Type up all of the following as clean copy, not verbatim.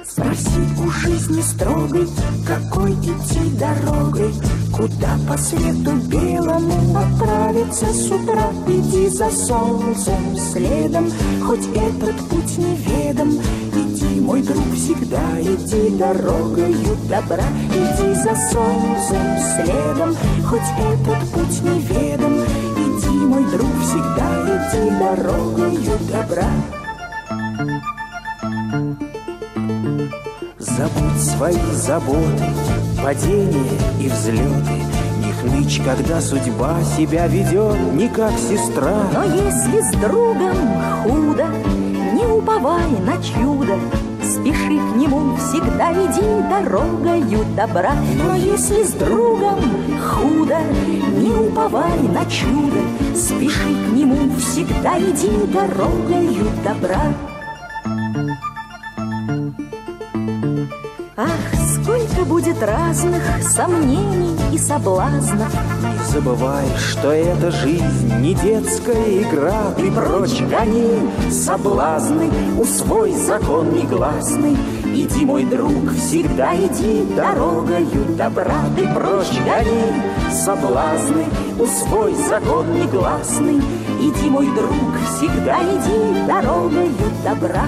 Спроси у жизни строгой, какой идти дорогой, куда по свету белому отправиться с утра. Иди за солнцем следом, хоть этот путь неведом. Иди, мой друг, всегда иди дорогою добра. Иди за солнцем следом, хоть этот путь неведом. Иди, мой друг, всегда иди дорогою добра. Забудь свои заботы, падения и взлеты. Не хнычь, когда судьба себя ведет не как сестра. Но если с другом худо, не уповай на чудо. Спеши к нему, всегда иди дорогою добра. Но если с другом худо, не уповай на чудо. Спеши к нему, всегда иди дорогою добра. Ах, сколько будет разных сомнений и соблазнов. Не забывай, что эта жизнь не детская игра. Ты прочь гони соблазны, усвой закон негласный. Иди, мой друг, всегда иди дорогою добра. Ты прочь гони соблазны, усвой закон негласный. Иди, мой друг, всегда иди дорогою добра.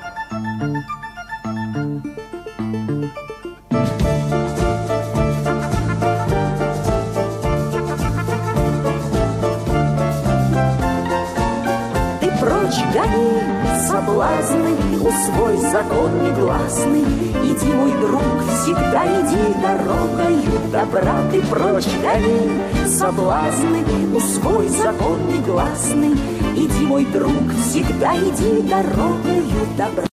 Прочь гони соблазны, усвой закон негласный. Иди, мой друг, всегда иди дорогою добра. Ты прочь гони соблазны, усвой закон негласный. Иди, мой друг, всегда иди дорогою добра.